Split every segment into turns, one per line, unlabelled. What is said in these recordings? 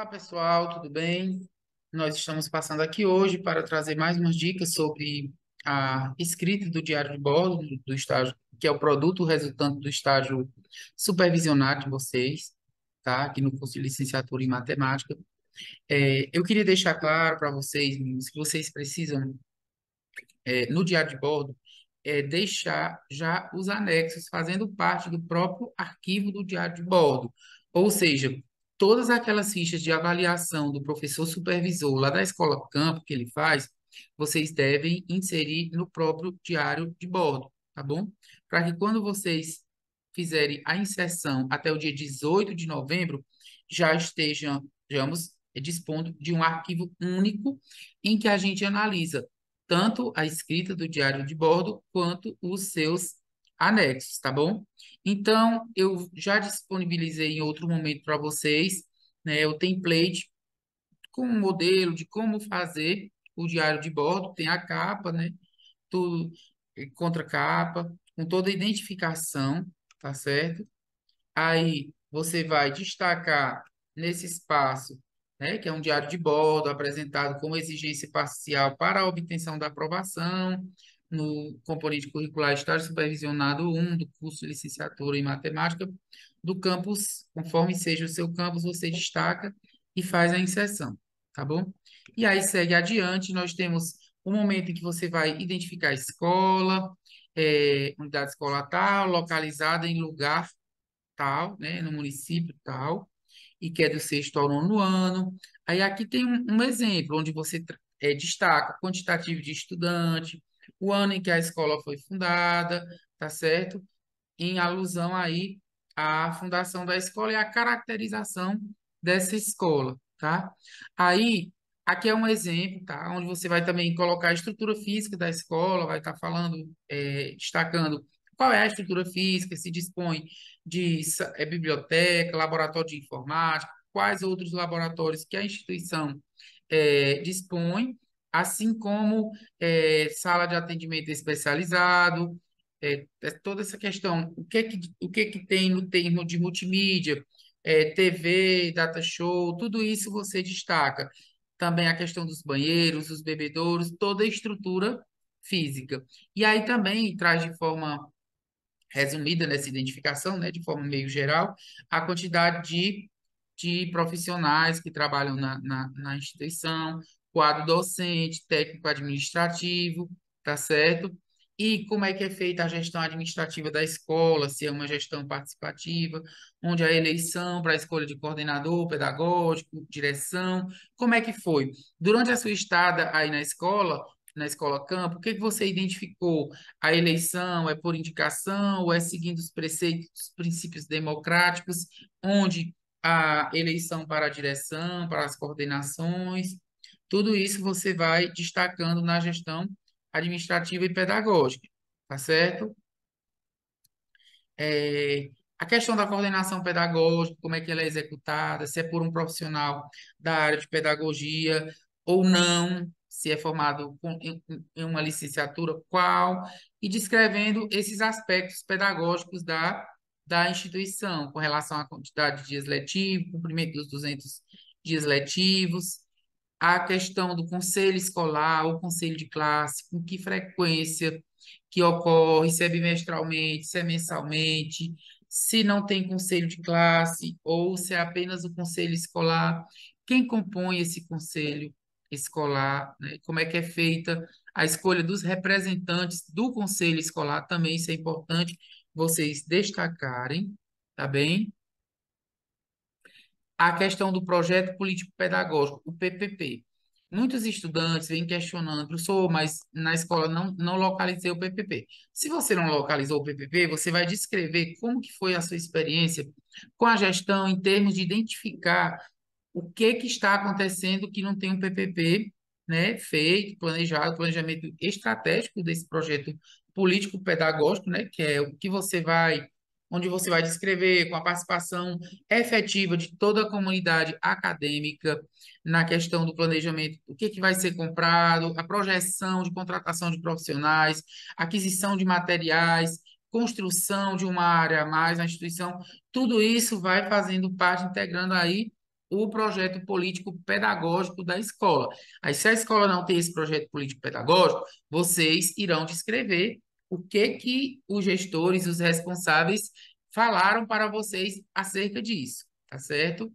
Olá, pessoal, tudo bem? Nós estamos passando aqui hoje para trazer mais umas dicas sobre a escrita do diário de bordo do estágio, que é o produto resultante do estágio supervisionado de vocês, tá? Aqui no curso de licenciatura em matemática. Eu queria deixar claro para vocês, meninos, que vocês precisam, no diário de bordo, deixar já os anexos fazendo parte do próprio arquivo do diário de bordo. Ou seja, todas aquelas fichas de avaliação do professor supervisor lá da escola campo que ele faz, vocês devem inserir no próprio diário de bordo, tá bom? Para que quando vocês fizerem a inserção até o dia 18 de novembro, já estejamos dispondo de um arquivo único em que a gente analisa tanto a escrita do diário de bordo quanto os seus anexos, tá bom? Então, eu já disponibilizei em outro momento para vocês, né, o template com um modelo de como fazer o diário de bordo, tem a capa, né, tudo, contracapa, com toda a identificação, tá certo? Aí você vai destacar nesse espaço, né, que é um diário de bordo apresentado como exigência parcial para a obtenção da aprovação no componente curricular estágio supervisionado 1 do curso de licenciatura em matemática do campus, conforme seja o seu campus, você destaca e faz a inserção, tá bom? E aí segue adiante, nós temos o momento em que você vai identificar a escola, unidade escolar tal, localizada em lugar tal, né, no município tal, e que é do sexto ao nono ano. Aí aqui tem um exemplo, onde você destaca o quantitativo de estudante, o ano em que a escola foi fundada, tá certo? Em alusão aí à fundação da escola e à caracterização dessa escola, tá? Aí, aqui é um exemplo, tá? Onde você vai também colocar a estrutura física da escola, vai estar falando, destacando qual é a estrutura física, se dispõe de biblioteca, laboratório de informática, quais outros laboratórios que a instituição dispõe, assim como sala de atendimento especializado, toda essa questão, o que que tem no termo de multimídia, TV, data show, tudo isso você destaca. Também a questão dos banheiros, os bebedouros, toda a estrutura física. E aí também traz de forma resumida nessa identificação, né, de forma meio geral, a quantidade de profissionais que trabalham na instituição, quadro docente, técnico administrativo, tá certo? E como é que é feita a gestão administrativa da escola, se é uma gestão participativa, onde a eleição para a escolha de coordenador pedagógico, direção, como é que foi? Durante a sua estada aí na escola campo, o que que você identificou? A eleição é por indicação ou é seguindo os preceitos, princípios democráticos, onde a eleição para a direção, para as coordenações, tudo isso você vai destacando na gestão administrativa e pedagógica, tá certo? A questão da coordenação pedagógica, como é que ela é executada, se é por um profissional da área de pedagogia ou não, se é formado em uma licenciatura, qual, e descrevendo esses aspectos pedagógicos da instituição, com relação à quantidade de dias letivos, cumprimento dos 200 dias letivos, a questão do conselho escolar, o conselho de classe, com que frequência que ocorre, se é bimestralmente, se é mensalmente, se não tem conselho de classe ou se é apenas o conselho escolar, quem compõe esse conselho escolar, né? Como é que é feita a escolha dos representantes do conselho escolar, também isso é importante vocês destacarem, tá bem? A questão do projeto político-pedagógico, o PPP. Muitos estudantes vêm questionando, professor, mas na escola não localizei o PPP. Se você não localizou o PPP, você vai descrever como que foi a sua experiência com a gestão em termos de identificar o que que está acontecendo que não tem um PPP, né, feito, planejado, planejamento estratégico desse projeto político-pedagógico, né, que é o que você vai, onde você vai descrever com a participação efetiva de toda a comunidade acadêmica na questão do planejamento, o que que vai ser comprado, a projeção de contratação de profissionais, aquisição de materiais, construção de uma área a mais na instituição, tudo isso vai fazendo parte, integrando aí o projeto político pedagógico da escola. Aí, se a escola não tem esse projeto político pedagógico, vocês irão descrever o que os gestores, os responsáveis falaram para vocês acerca disso, tá certo?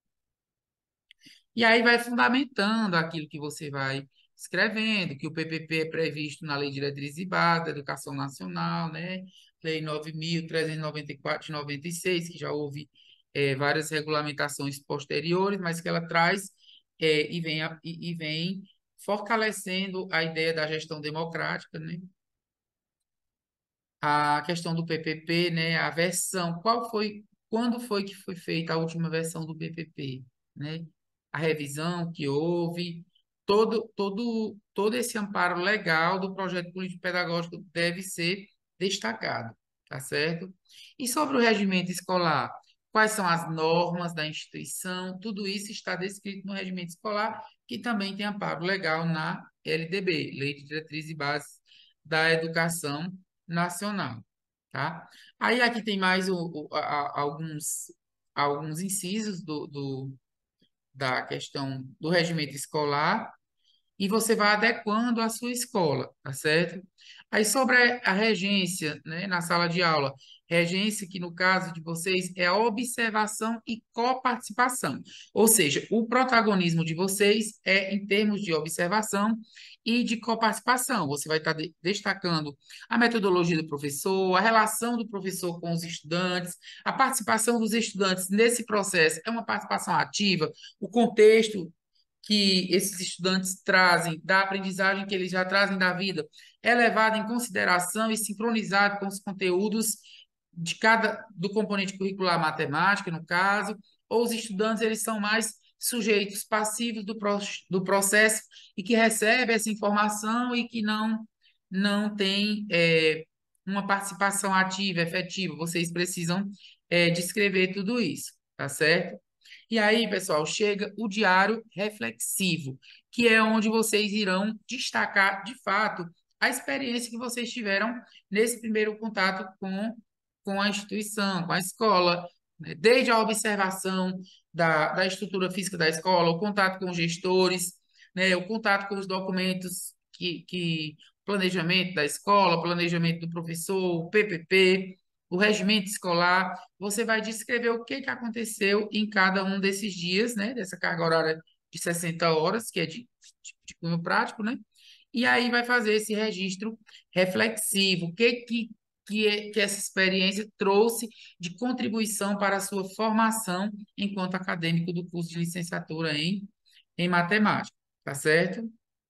E aí vai fundamentando aquilo que você vai escrevendo, que o PPP é previsto na Lei de Diretrizes e Bases da Educação Nacional, né? Lei 9.394 de 96, que já houve várias regulamentações posteriores, mas que ela traz e vem fortalecendo a ideia da gestão democrática, né? A questão do PPP, né? A versão, quando foi que foi feita a última versão do PPP, né? A revisão que houve, todo esse amparo legal do projeto político-pedagógico deve ser destacado, tá certo? E sobre o regimento escolar, quais são as normas da instituição? Tudo isso está descrito no regimento escolar, que também tem amparo legal na LDB, Lei de Diretrizes e Bases da Educação Nacional, tá? Aí aqui tem mais alguns incisos da questão do regimento escolar, e você vai adequando a sua escola, tá certo? Aí sobre a regência, né, na sala de aula, regência que no caso de vocês é a observação e coparticipação, ou seja, o protagonismo de vocês é em termos de observação e de coparticipação. Você vai estar destacando a metodologia do professor, a relação do professor com os estudantes, a participação dos estudantes nesse processo é uma participação ativa, o contexto que esses estudantes trazem, da aprendizagem que eles já trazem da vida, é levado em consideração e sincronizado com os conteúdos do componente curricular matemática, no caso, ou os estudantes eles são mais sujeitos passivos do processo e que recebem essa informação e que não tem uma participação ativa, efetiva. Vocês precisam descrever tudo isso, tá certo? E aí, pessoal, chega o diário reflexivo, que é onde vocês irão destacar, de fato, a experiência que vocês tiveram nesse primeiro contato com a instituição, com a escola, né? Desde a observação da estrutura física da escola, o contato com os gestores, né? O contato com os documentos planejamento da escola, planejamento do professor, o PPP, o regimento escolar, você vai descrever o que aconteceu em cada um desses dias, né? Dessa carga horária de 60 horas, que é de cunho prático, né? E aí vai fazer esse registro reflexivo, que essa experiência trouxe de contribuição para a sua formação enquanto acadêmico do curso de licenciatura em matemática, tá certo?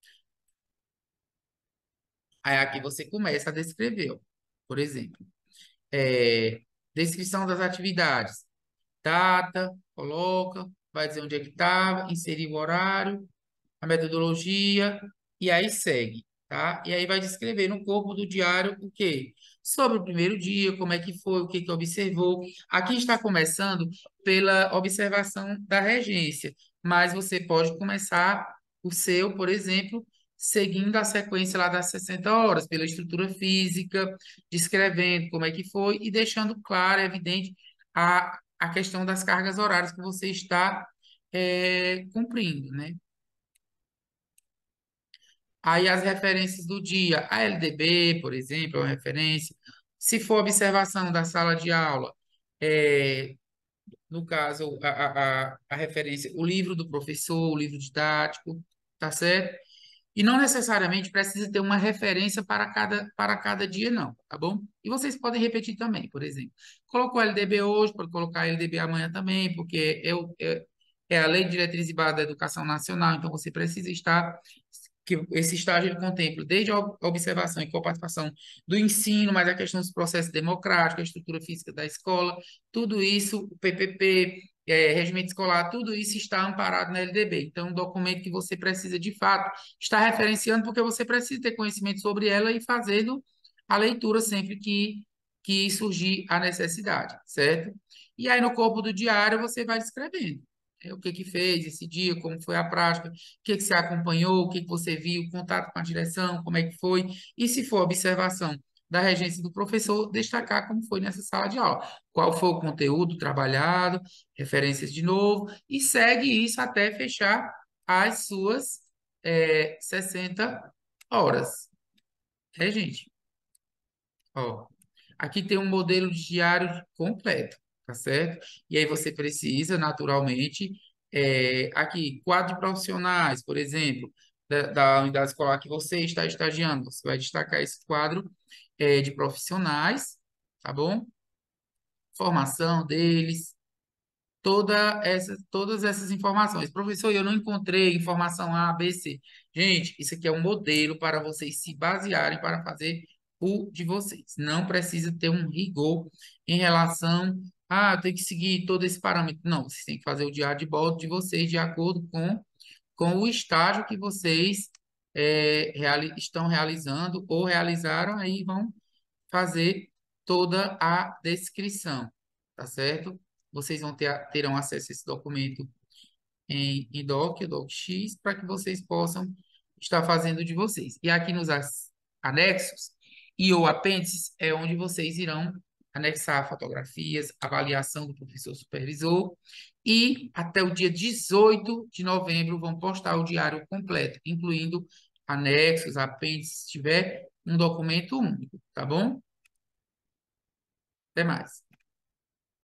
Aí aqui você começa a descrever, ó. Por exemplo, é, descrição das atividades. Data, coloca, vai dizer onde é que estava, inserir o horário, a metodologia, e aí segue, tá? E aí vai descrever no corpo do diário o quê? Sobre o primeiro dia, como é que foi, o que que observou. Aqui está começando pela observação da regência, mas você pode começar o seu, por exemplo, seguindo a sequência lá das 60 horas, pela estrutura física, descrevendo como é que foi e deixando claro, evidente, a questão das cargas horárias que você está cumprindo, né? Aí as referências do dia, a LDB, por exemplo, é uma referência. Se for observação da sala de aula, é, no caso, a referência, o livro do professor, o livro didático, tá certo? E não necessariamente precisa ter uma referência para cada dia, não, tá bom? E vocês podem repetir também, por exemplo. Colocou LDB hoje, pode colocar LDB amanhã também, porque é a Lei de Diretrizes e Bases da Educação Nacional, então você precisa estar que esse estágio ele contempla desde a observação e coparticipação do ensino, mas a questão dos processos democráticos, a estrutura física da escola, tudo isso, o PPP, regimento escolar, tudo isso está amparado na LDB. Então, um documento que você precisa, de fato, estar referenciando, porque você precisa ter conhecimento sobre ela e fazendo a leitura sempre que surgir a necessidade, certo? E aí, no corpo do diário, você vai escrevendo o que que fez esse dia, como foi a prática, o que que você acompanhou, o que que você viu, contato com a direção, como é que foi, e se for observação da regência do professor, destacar como foi nessa sala de aula, qual foi o conteúdo trabalhado, referências de novo, e segue isso até fechar as suas 60 horas. É, gente? Ó, aqui tem um modelo de diário completo, tá certo? E aí você precisa, naturalmente, aqui, quadro de profissionais, por exemplo, da unidade escolar que você está estagiando. Você vai destacar esse quadro, de profissionais, tá bom? Formação deles, todas essas informações. Professor, eu não encontrei informação A, B, C. Gente, isso aqui é um modelo para vocês se basearem para fazer o de vocês. Não precisa ter um rigor em relação a tem que seguir todo esse parâmetro. Não, vocês têm que fazer o diário de bordo de vocês de acordo com o estágio que vocês estão realizando ou realizaram, aí vão fazer toda a descrição, tá certo? Vocês terão acesso a esse documento em doc, docx, para que vocês possam estar fazendo de vocês. E aqui nos anexos e ou apêndices é onde vocês irão anexar fotografias, avaliação do professor supervisor e até o dia 18 de novembro vão postar o diário completo, incluindo anexos, apêndices, se tiver um documento único, tá bom? Até mais.